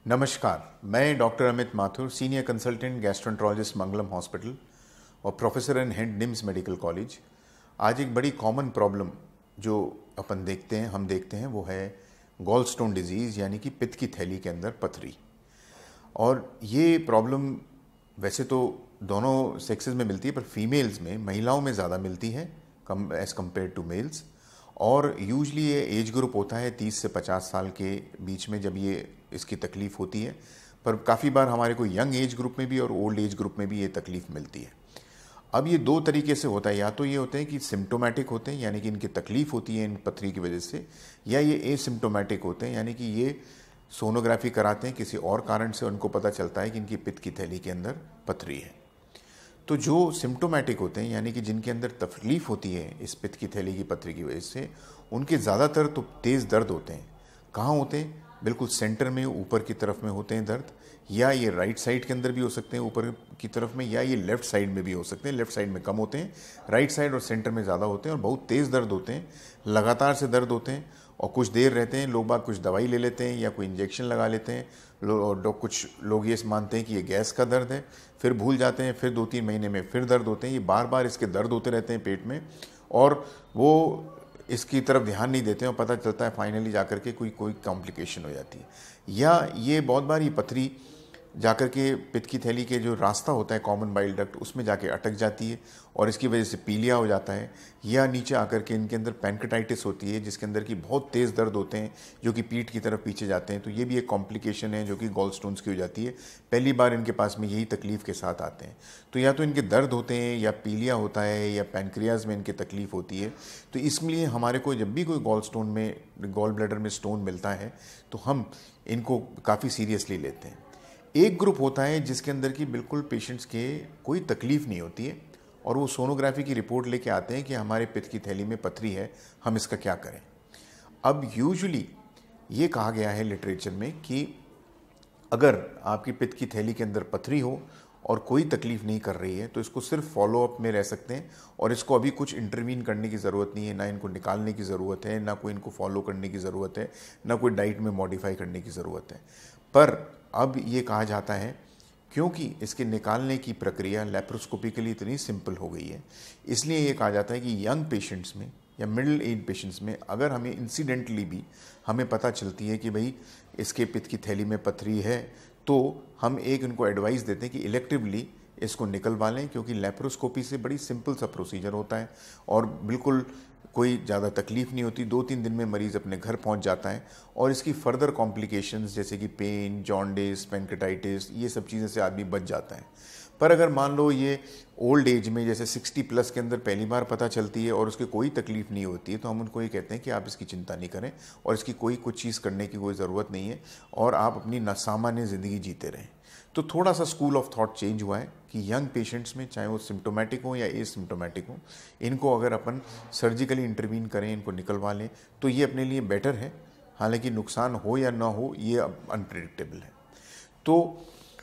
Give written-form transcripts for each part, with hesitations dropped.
नमस्कार, मैं doctor Amit Mathur, senior consultant gastroenterologist Mangalam hospital और professor and head NIMS medical college. आज एक बड़ी कॉमन प्रॉब्लम जो हम देखते हैं वो है गॉल स्टोन डिजीज़, यानी कि पित्त की थैली के अंदर पथरी। और ये प्रॉब्लम वैसे तो दोनों सेक्सेस में मिलती है, पर फीमेल्स में, महिलाओं में ज़्यादा मिलती है एज़ कम्पेयर टू मेल्स। और यूजली ये एज ग्रुप होता है 30 से 50 साल के बीच में जब ये इसकी तकलीफ़ होती है, पर काफ़ी बार हमारे को यंग एज ग्रुप में भी और ओल्ड एज ग्रुप में भी ये तकलीफ़ मिलती है। अब ये दो तरीके से होता है, या तो ये होते हैं कि सिम्टोमेटिक होते हैं, यानी कि इनकी तकलीफ़ होती है इन पथरी की वजह से, या ये एसिम्टोमेटिक होते हैं, यानी कि ये सोनोग्राफी कराते हैं किसी और कारण से, उनको पता चलता है कि इनकी पित्त की थैली के अंदर पथरी है। तो जो सिम्टोमेटिक होते हैं, यानी कि जिनके अंदर तकलीफ़ होती है इस पित्त की थैली की पथरी की वजह से, उनके ज़्यादातर तो तेज़ दर्द होते हैं। कहाँ होते हैं? बिल्कुल सेंटर में, ऊपर की तरफ में होते हैं दर्द, या ये राइट साइड के अंदर भी हो सकते हैं ऊपर की तरफ में, या ये लेफ़्ट साइड में भी हो सकते हैं। लेफ़्ट साइड में कम होते हैं, राइट साइड और सेंटर में ज़्यादा होते हैं, और बहुत तेज़ दर्द होते हैं, लगातार से दर्द होते हैं और कुछ देर रहते हैं। लोग बाग कुछ दवाई ले लेते हैं या कोई इंजेक्शन लगा लेते हैं। कुछ लोग ये मानते हैं कि ये गैस का दर्द है, फिर भूल जाते हैं, फिर 2-3 महीने में फिर दर्द होते हैं। ये बार बार इसके दर्द होते रहते हैं पेट में, और वो इसकी तरफ ध्यान नहीं देते हैं, और पता चलता है फाइनली जाकर के कोई कॉम्प्लिकेशन हो जाती है। या ये बहुत बार ये पथरी जाकर के पित्त की थैली के जो रास्ता होता है कॉमन बाइल डक्ट, उसमें जाके अटक जाती है और इसकी वजह से पीलिया हो जाता है। या नीचे आकर के इनके अंदर पैंक्रेटाइटिस होती है, जिसके अंदर की बहुत तेज़ दर्द होते हैं जो कि पीठ की तरफ पीछे जाते हैं। तो ये भी एक कॉम्प्लिकेशन है जो कि गॉल स्टोन्स की हो जाती है। पहली बार इनके पास में यही तकलीफ़ के साथ आते हैं। तो या तो इनके दर्द होते हैं, या पीलिया होता है, या पैनक्रियाज में इनकी तकलीफ़ होती है। तो इसलिए हमारे को जब भी कोई गॉल ब्लैडर में स्टोन मिलता है तो हम इनको काफ़ी सीरियसली लेते हैं। एक ग्रुप होता है जिसके अंदर की बिल्कुल पेशेंट्स के कोई तकलीफ़ नहीं होती है, और वो सोनोग्राफी की रिपोर्ट लेके आते हैं कि हमारे पित्त की थैली में पथरी है, हम इसका क्या करें। अब यूजुअली ये कहा गया है लिटरेचर में कि अगर आपकी पित्त की थैली के अंदर पथरी हो और कोई तकलीफ़ नहीं कर रही है तो इसको सिर्फ फॉलोअप में रह सकते हैं, और इसको अभी कुछ इंटरवीन करने की ज़रूरत नहीं है, ना इनको निकालने की ज़रूरत है, ना कोई इनको फॉलो करने की ज़रूरत है, ना कोई डाइट में मॉडिफाई करने की ज़रूरत है। पर अब ये कहा जाता है, क्योंकि इसके निकालने की प्रक्रिया लेप्रोस्कोपिकली इतनी सिंपल हो गई है, इसलिए ये कहा जाता है कि यंग पेशेंट्स में या मिडिल एज पेशेंट्स में अगर हमें इंसिडेंटली भी हमें पता चलती है कि भाई इसके पित्त की थैली में पथरी है, तो हम एक इनको एडवाइस देते हैं कि इलेक्टिवली इसको निकलवा लें, क्योंकि लेप्रोस्कोपी से बड़ी सिंपल सा प्रोसीजर होता है और बिल्कुल कोई ज़्यादा तकलीफ़ नहीं होती। 2-3 दिन में मरीज़ अपने घर पहुंच जाता है, और इसकी फर्दर कॉम्प्लिकेशंस जैसे कि पेन, जॉन्डिस, पैंक्रेटाइटिस, ये सब चीज़ें से आदमी बच जाता है। पर अगर मान लो ये ओल्ड एज में जैसे 60 प्लस के अंदर पहली बार पता चलती है और उसकी कोई तकलीफ़ नहीं होती है, तो हम उनको ये कहते हैं कि आप इसकी चिंता नहीं करें और इसकी कुछ चीज़ करने की कोई ज़रूरत नहीं है, और आप अपनी सामान्य ज़िंदगी जीते रहें। तो थोड़ा सा स्कूल ऑफ थॉट चेंज हुआ है कि यंग पेशेंट्स में, चाहे वो सिम्टोमेटिक हो या एसिम्टोमेटिक हो, इनको अगर अपन सर्जिकली इंटरवीन करें, इनको निकलवा लें, तो ये अपने लिए बेटर है। हालांकि नुकसान हो या ना हो ये अब अनप्रिडिक्टेबल है। तो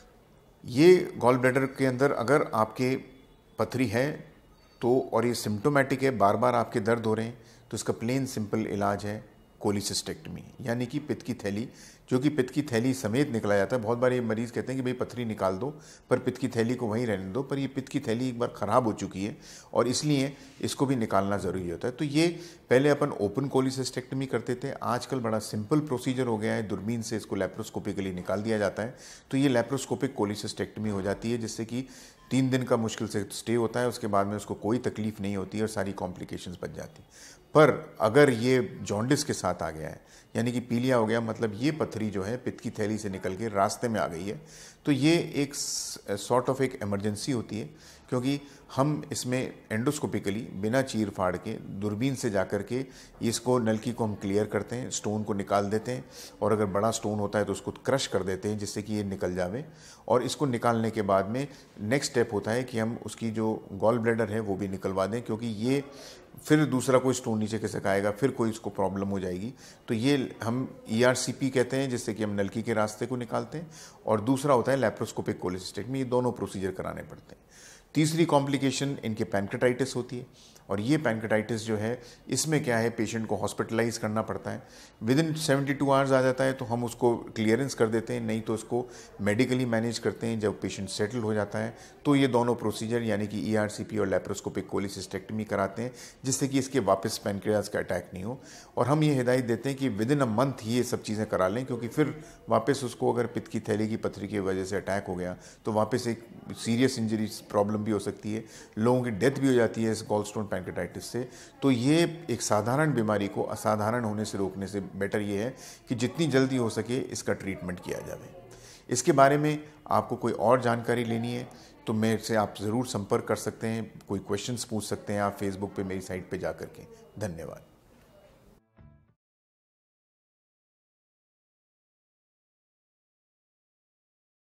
ये गॉल ब्लैडर के अंदर अगर आपके पथरी है तो, और ये सिम्टोमेटिक है, बार बार आपके दर्द हो रहे हैं, तो इसका प्लेन सिंपल इलाज है कोलिसिस्टेक्टमी, यानी कि पित्त की थैली, जो कि पित्त की थैली समेत निकला जाता है। बहुत बार ये मरीज़ कहते हैं कि भाई पथरी निकाल दो, पर पित्त की थैली को वहीं रहने दो, पर ये पित्त की थैली एक बार ख़राब हो चुकी है और इसलिए इसको भी निकालना ज़रूरी होता है। तो ये पहले अपन ओपन कोलिसिस्टेक्टमी करते थे, आजकल बड़ा सिंपल प्रोसीजर हो गया है, दूरबीन से इसको लेप्रोस्कोपिकली निकाल दिया जाता है। तो ये लेप्रोस्कोपिक कोलिसिस्टेक्टमी हो जाती है, जिससे कि 3 दिन का मुश्किल से स्टे होता है, उसके बाद में उसको कोई तकलीफ़ नहीं होती और सारी कॉम्प्लिकेशंस बच जाती। पर अगर ये जॉन्डिस के साथ आ गया है, यानी कि पीलिया हो गया, मतलब ये पथरी जो है पित्त की थैली से निकल के रास्ते में आ गई है, तो ये एक सॉर्ट ऑफ एक इमरजेंसी होती है, क्योंकि हम इसमें एंडोस्कोपिकली बिना चीर फाड़ के दूरबीन से जाकर के इसको, नलकी को हम क्लियर करते हैं, स्टोन को निकाल देते हैं, और अगर बड़ा स्टोन होता है तो उसको क्रश कर देते हैं जिससे कि ये निकल जावे। और इसको निकालने के बाद में नेक्स्ट स्टेप होता है कि हम उसकी जो गॉल ब्लैडर है वो भी निकलवा दें, क्योंकि ये फिर दूसरा कोई स्टोन नीचे कैसे आएगा, फिर कोई इसको प्रॉब्लम हो जाएगी। तो ये हम ERCP कहते हैं, जिससे कि हम नलकी के रास्ते को निकालते हैं, और दूसरा होता है लेप्रोस्कोपिक कोलिसिस्टेक्टमी। ये दोनों प्रोसीजर कराने पड़ते हैं। तीसरी कॉम्प्लिकेशन इनके पैंक्रेटाइटिस होती है। और ये पैनक्रेटाइटिस जो है, इसमें क्या है, पेशेंट को हॉस्पिटलाइज करना पड़ता है। विदिन 72 आवर्स आ जाता है तो हम उसको क्लियरेंस कर देते हैं, नहीं तो उसको मेडिकली मैनेज करते हैं। जब पेशेंट सेटल हो जाता है तो ये दोनों प्रोसीजर यानी कि ERCP और लैप्रोस्कोपिक कोलिसिस्टेक्टमी कराते हैं, जिससे कि इसके वापस पैनक्रियाज का अटैक नहीं हो। और हम ये हिदायत देते हैं कि विदिन अ मंथ ये सब चीज़ें करा लें, क्योंकि फिर वापस उसको अगर पित्त की थैली की पथरी की वजह से अटैक हो गया तो वापस एक सीरियस इंजरी प्रॉब्लम भी हो सकती है, लोगों की डेथ भी हो जाती है इस गॉलस्टोन पैनक्रेटाइटिस से। तो ये एक साधारण बीमारी को असाधारण होने से रोकने से बेटर ये है कि जितनी जल्दी हो सके इसका ट्रीटमेंट किया जाए। इसके बारे में आपको कोई और जानकारी लेनी है तो मेरे से आप ज़रूर संपर्क कर सकते हैं, कोई क्वेश्चंस पूछ सकते हैं आप फेसबुक पे मेरी साइट पे जा कर के। धन्यवाद।